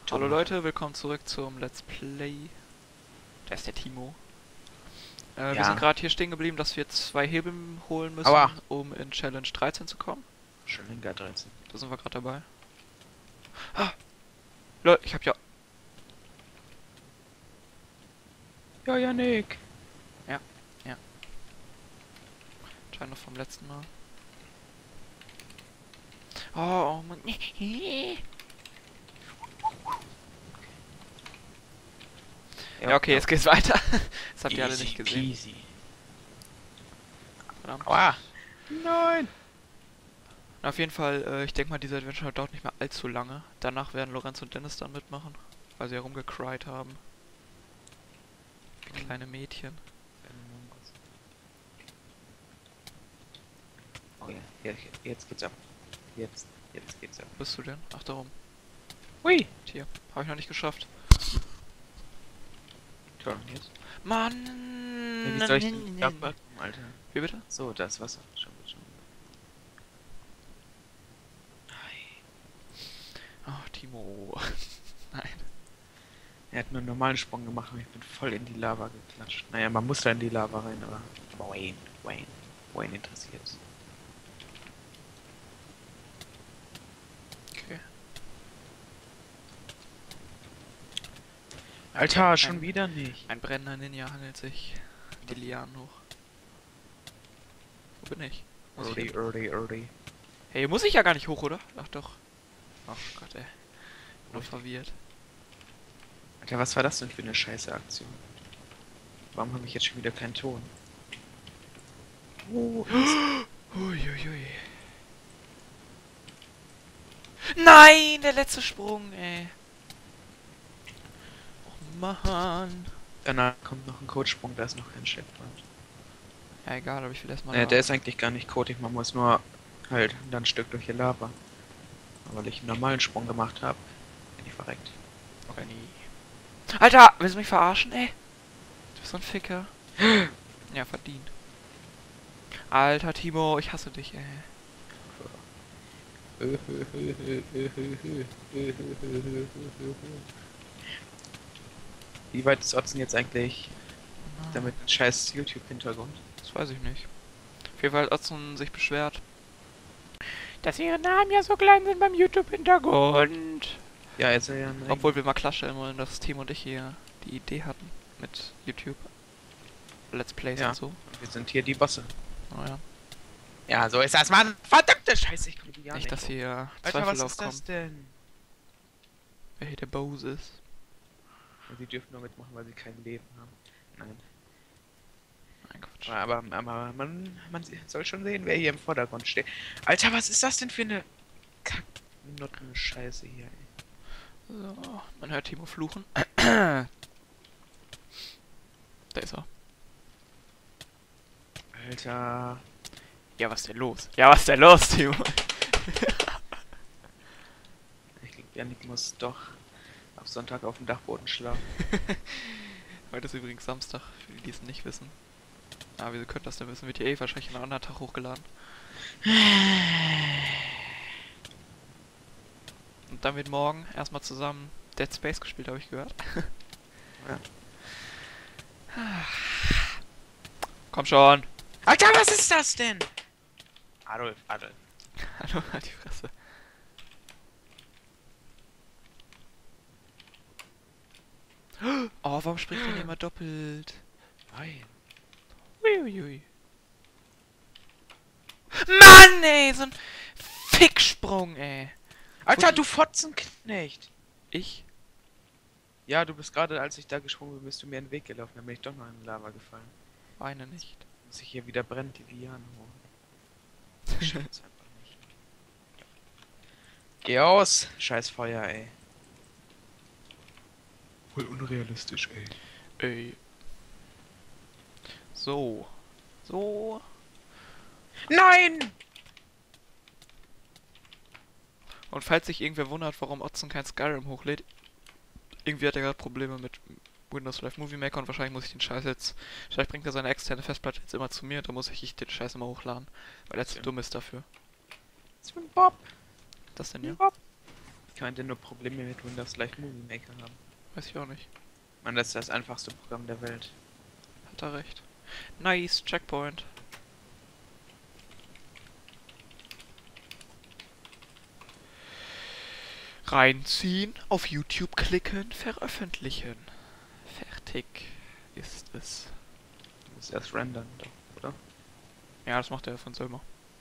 Hallo Leute, willkommen zurück zum Let's Play. Da ist der Timo. Wir sind Ja. gerade hier stehen geblieben, dass wir 2 Hebel holen müssen, Aua. um in Challenge 13 zu kommen. Schon in Gar 13. Da sind wir gerade dabei. Ah! Leute, ich hab ja... Ja, Janik. Ja. Scheint noch vom letzten Mal. Oh Mann. Ja, okay, jetzt geht's weiter. Das habt ihr alle nicht gesehen. Peasy. Verdammt. Aua. Nein. Na, auf jeden Fall, ich denke mal, diese Adventure dauert nicht mehr allzu lange. Danach werden Lorenz und Dennis dann mitmachen, weil sie herumgecried haben. Wie kleine Mädchen. Oh ja, jetzt geht's ab. Jetzt geht's ab. Wo bist du denn? Ach, darum. Hui. Hier. Habe ich noch nicht geschafft. Toll, jetzt. Mann! Ja, wie soll ich denn abwarten, Alter? Wie bitte? So, das Wasser. Schon. Oh, Timo. Nein. Er hat nur einen normalen Sprung gemacht und ich bin voll in die Lava geklatscht. Naja, man muss da in die Lava rein, aber Wayne interessiert's. Okay. Alter, schon wieder nicht. Ein brennender Ninja hangelt sich die Lianen hoch. Wo bin ich? Muss ich hin? Early. Hey, muss ich ja gar nicht hoch, oder? Ach doch. Ach Gott, ey. Nur verwirrt. Alter, was war das denn für eine scheiße Aktion? Warum habe ich jetzt schon wieder keinen Ton? Oh, Uiuiui. Nein, der letzte Sprung, ey. Oh Mann. danach kommt noch ein Codesprung, da ist noch kein Checkpoint. Ja, egal, aber ich will erstmal. Der ist eigentlich gar nicht coding, man muss nur halt dann ein Stück durch die Lava. Aber weil ich einen normalen Sprung gemacht habe, bin ich verreckt. Okay. Alter, willst du mich verarschen, ey? Du bist so ein Ficker. Ja, verdient. Alter, Timo, ich hasse dich, ey. Wie weit ist Otzen jetzt eigentlich damit ein scheiß YouTube-Hintergrund? Das weiß ich nicht. Auf jeden Fall hat Otzen sich beschwert, dass ihre Namen ja so klein sind beim YouTube-Hintergrund. Ja, jetzt ja ein Obwohl wir mal klarstellen wollen, dass Timo und ich hier die Idee hatten mit YouTube. Let's Plays Ja. und so. Wir sind hier die Bosse. Naja. Ja, so ist das, Mann! Verdammte Scheiße, ich komme ja Nicht, dass hier Alter, Zweifel was ist aufkommen, das denn? wer hier der Bose ist. Sie dürfen nur mitmachen, weil sie kein Leben haben. Nein. Nein, Quatsch. Aber man soll schon sehen, wer hier im Vordergrund steht. Alter, was ist das denn für eine Kacknotten-Scheiße hier, ey? So, man hört Timo fluchen. Da ist er. Alter. Ja, was ist denn los? Ja, was ist denn los, Timo? Ich glaube, Janik muss doch ab Sonntag auf dem Dachboden schlafen. Heute ist übrigens Samstag, für die, die es nicht wissen. Ah, wieso könnt das denn wissen? Wird hier eh wahrscheinlich an einem anderen Tag hochgeladen. Und dann wird morgen erstmal zusammen Dead Space gespielt, habe ich gehört. Ja. Komm schon! Alter, was ist das denn? Adolf. Hallo, halt die Fresse. Oh, warum spricht denn immer doppelt? Nein. Uiuiui. Mann, ey, so ein Ficksprung, ey. Alter, du Fotzenknecht! Ich? Ja, du bist gerade, als ich da gesprungen bin, bist du mir in den Weg gelaufen. Dann bin ich doch noch in den Lava gefallen. Weine nicht. Muss ich hier wieder brennt die Lianen holen. Ich schaff's einfach nicht. Geh aus! Scheiß Feuer, ey. Voll unrealistisch, ey. Ey. So. So. Nein! Und falls sich irgendwer wundert, warum Otzen kein Skyrim hochlädt, irgendwie hat er gerade Probleme mit Windows Live Movie Maker und wahrscheinlich muss ich den Scheiß jetzt. Vielleicht bringt er seine externe Festplatte jetzt immer zu mir, da muss ich den Scheiß immer hochladen, weil er zu dumm ist dafür. Das ist ein Bob. Das denn ja? Bob. kann denn nur Probleme mit Windows Live Movie Maker haben? Weiß ich auch nicht. Man, das ist das einfachste Programm der Welt. Hat er recht. Nice, Checkpoint. Reinziehen, auf YouTube klicken, veröffentlichen. Fertig ist es. Du musst erst rendern, doch, oder? Ja, das macht er von selber.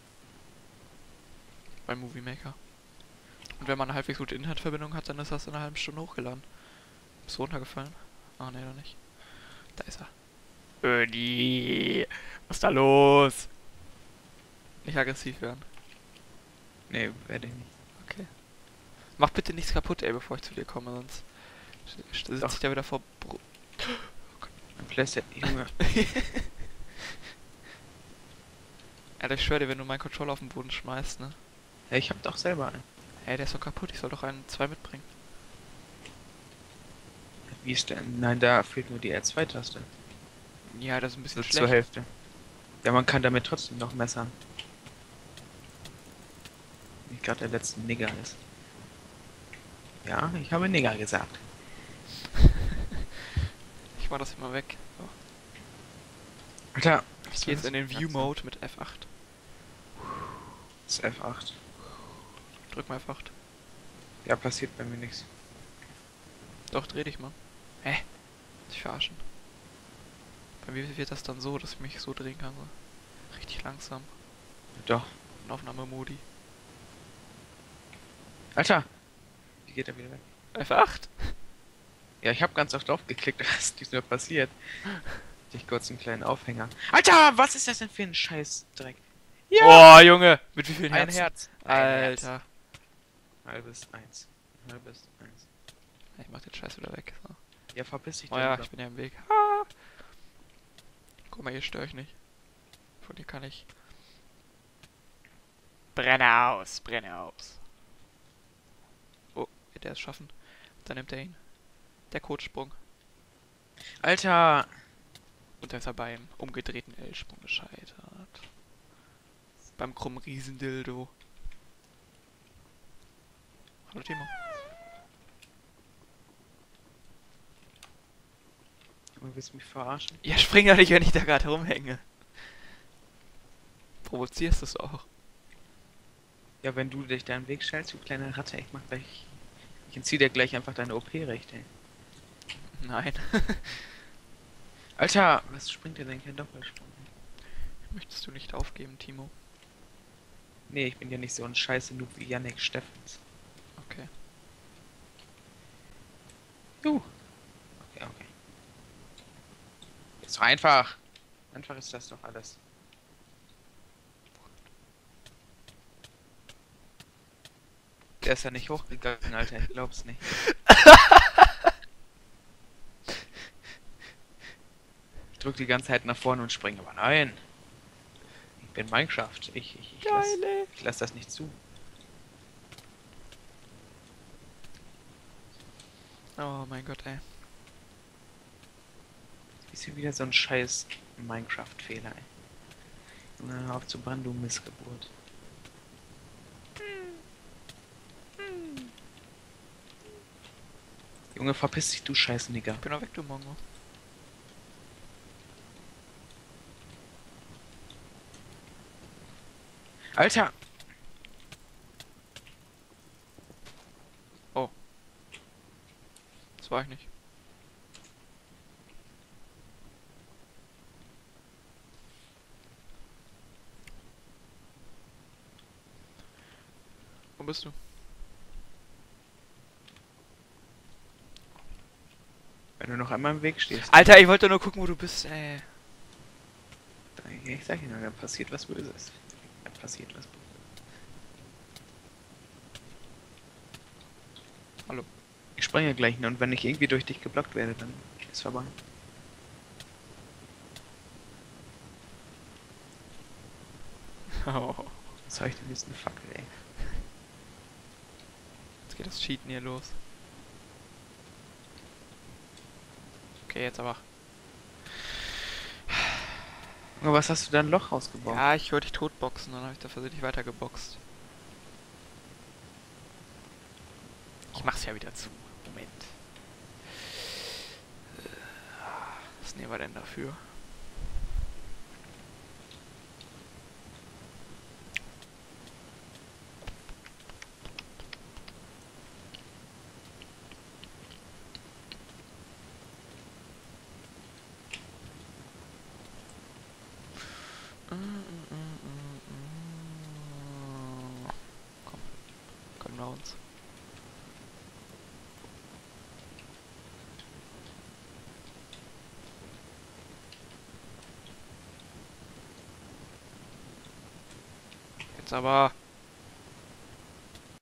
Beim Movie Maker. Und wenn man eine halbwegs gute Internetverbindung hat, dann ist das in einer halben Stunde hochgeladen. Ist runtergefallen? Ah, ne, noch nicht. Da ist er. Ödi! Was ist da los? Nicht aggressiv werden. Nee, werde ich nicht. Okay. Mach bitte nichts kaputt, ey, bevor ich zu dir komme, sonst sitze ich da wieder vor... Mein PlayStation, Junge. Alter, ich schwör dir, wenn du meinen Controller auf den Boden schmeißt, ne? Ja, ich hab doch selber einen. Hey, der ist doch kaputt, ich soll doch einen 2 mitbringen. Wie ist denn? Nein, da fehlt nur die R2-Taste. Ja, das ist ein bisschen So schlecht. zur Hälfte. Ja, man kann damit trotzdem noch messern. Wie gerade der letzte Nigger ist. Ja, ich habe Nigger gesagt. Ich mach das immer weg. So. Alter, Ich gehe jetzt in den View-Mode mit F8. Das ist F8. Drück mal F8. Ja, passiert bei mir nichts. Doch, dreh dich mal. Hä? Sich verarschen. Bei mir wird das dann so, dass ich mich so drehen kann. So. Richtig langsam. Doch. In Aufnahmemodi. Alter! Wie geht er wieder weg? F8? Ja, ich habe ganz oft draufgeklickt, was ist diesmal passiert. Hatte ich kurz einen kleinen Aufhänger. Alter, was ist das denn für ein Scheißdreck? Ja! Oh, Junge! Mit wie vielen Ein Herzen? Herz. Alter. Halbes eins. Halbes eins. Ich mach den Scheiß wieder weg. So. Ja, verpiss dich Oh doch ja, lieber. ich bin ja im Weg. Ah. Guck mal, hier störe ich nicht. Von hier kann ich... Brenne aus, brenne aus. Oh, wird er es schaffen? Dann nimmt er ihn. Der Codesprung. Alter! Und dann ist er beim umgedrehten L-Sprung gescheitert. Beim krummen Riesendildo. Hallo Timo. Du willst mich verarschen? Ja, spring doch nicht, wenn ich da gerade rumhänge. Provozierst es auch. Ja, wenn du dich deinen Weg stellst, du kleine Ratte, ich mach gleich... Ich entziehe dir gleich einfach deine OP-Rechte. Nein. Alter, was springt dir denn kein Doppelsprung? Möchtest du nicht aufgeben, Timo? Nee, ich bin ja nicht so ein scheiße Noob wie Yannick Steffens. Okay. Okay. Ist so einfach. Einfach ist das doch alles. Der ist ja nicht hochgegangen, Alter, ich glaub's nicht. Ich drück die ganze Zeit nach vorne und springe, aber nein. Ich bin Minecraft. Ich lass das nicht zu. Oh mein Gott, ey. Ist hier wieder so ein scheiß Minecraft-Fehler, ey. Na, auf zu brennen, du Missgeburt. Junge, verpiss dich, du scheiß Nigger. Ich bin doch weg, du Mongo. Alter! Oh. Das war ich nicht. Wo bist du? Wenn du noch einmal im Weg stehst. Alter, ich wollte nur gucken, wo du bist, ey. Ich sag Ihnen, da passiert was Böses. Da passiert was Böses. Hallo. Ich springe gleich und wenn ich irgendwie durch dich geblockt werde, dann ist vorbei. Oh. Was soll ich denn jetzt eine Fackel, ey? Jetzt geht das Cheaten hier los. Okay, jetzt aber. Aber was hast du da ein Loch rausgebaut? Ja, ich wollte dich totboxen, dann habe ich da versehentlich weitergeboxt. Ich mach's ja wieder zu. Moment. Was nehmen wir denn dafür? Komm, können wir uns. Jetzt aber.